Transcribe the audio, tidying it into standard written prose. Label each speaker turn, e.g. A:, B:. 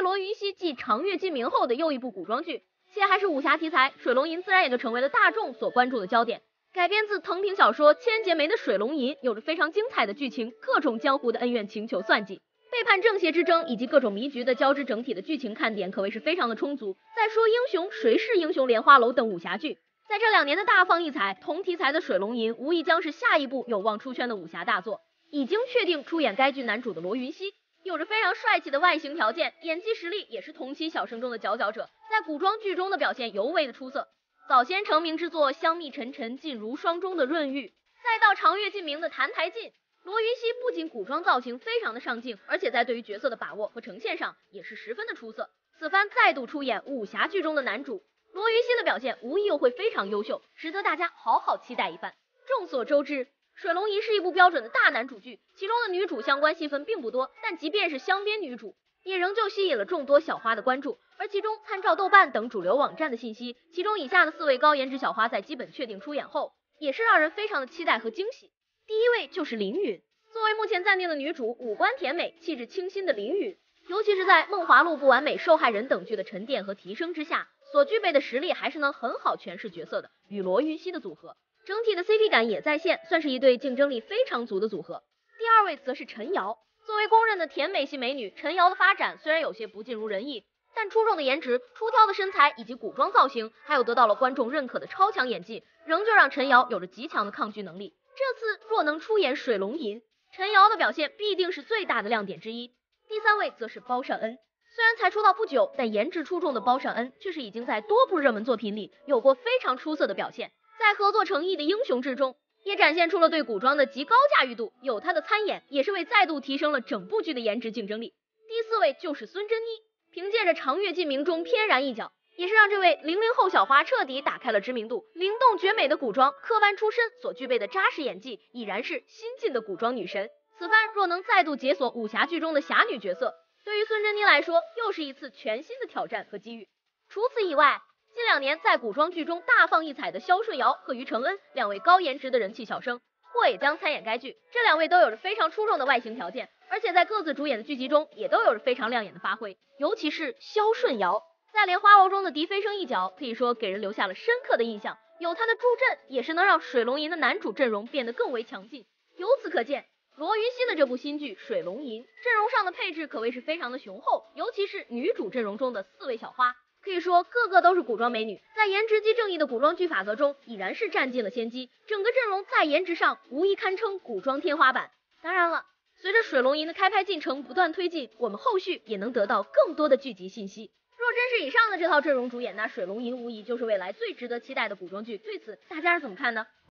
A: 罗云熙继《长月烬明》后的又一部古装剧，且还是武侠题材，《水龙吟》自然也就成为了大众所关注的焦点。改编自藤平小说《千结梅》的《水龙吟》有着非常精彩的剧情，各种江湖的恩怨情仇算计、背叛正邪之争以及各种迷局的交织，整体的剧情看点可谓是非常的充足。再说英雄，谁是英雄？莲花楼等武侠剧，在这2年的大放异彩，同题材的《水龙吟》无疑将是下一部有望出圈的武侠大作。已经确定出演该剧男主的罗云熙，有着非常帅气的外形条件，演技实力也是同期小生中的佼佼者，在古装剧中的表现尤为的出色。早先成名之作《香蜜沉沉烬如霜》中的润玉，再到《长月烬明》的澹台烬，罗云熙不仅古装造型非常的上镜，而且在对于角色的把握和呈现上也是十分的出色。此番再度出演武侠剧中的男主，罗云熙的表现无疑又会非常优秀，值得大家好好期待一番。众所周知，《水龙吟》是一部标准的大男主剧，其中的女主相关戏份并不多，但即便是镶边女主，也仍旧吸引了众多小花的关注。而其中参照豆瓣等主流网站的信息，其中以下的4位高颜值小花在基本确定出演后，也是让人非常的期待和惊喜。第一位就是林允，作为目前暂定的女主，五官甜美、气质清新的林允，尤其是在《梦华录》、不完美受害人等剧的沉淀和提升之下，所具备的实力还是能很好诠释角色的。与罗云熙的组合，整体的 CP 感也在线，算是一对竞争力非常足的组合。第二位则是陈瑶，作为公认的甜美系美女，陈瑶的发展虽然有些不尽如人意，但出众的颜值、出挑的身材以及古装造型，还有得到了观众认可的超强演技，仍旧让陈瑶有着极强的抗拒能力。这次若能出演《水龙吟》，陈瑶的表现必定是最大的亮点之一。第三位则是包尚恩，虽然才出道不久，但颜值出众的包尚恩却是已经在多部热门作品里有过非常出色的表现，在合作成义的英雄志中，也展现出了对古装的极高驾驭度，有他的参演，也是为再度提升了整部剧的颜值竞争力。第四位就是孙珍妮，凭借着《长月烬明》中翩然一角，也是让这位00后小花彻底打开了知名度。灵动绝美的古装科班出身所具备的扎实演技，已然是新晋的古装女神。此番若能再度解锁武侠剧中的侠女角色，对于孙珍妮来说又是一次全新的挑战和机遇。除此以外，近2年在古装剧中大放异彩的萧顺瑶和于承恩2位高颜值的人气小生，或也将参演该剧。这2位都有着非常出众的外形条件，而且在各自主演的剧集中也都有着非常亮眼的发挥。尤其是萧顺瑶在《莲花楼》中的狄飞升一角，可以说给人留下了深刻的印象，有他的助阵，也是能让《水龙吟》的男主阵容变得更为强劲。由此可见，罗云熙的这部新剧《水龙吟》阵容上的配置可谓是非常的雄厚，尤其是女主阵容中的4位小花，可以说个个都是古装美女，在颜值即正义的古装剧法则中已然是占尽了先机，整个阵容在颜值上无疑堪称古装天花板。当然了，随着《水龙吟》的开拍进程不断推进，我们后续也能得到更多的剧集信息。若真是以上的这套阵容主演，那《水龙吟》无疑就是未来最值得期待的古装剧，对此大家是怎么看呢？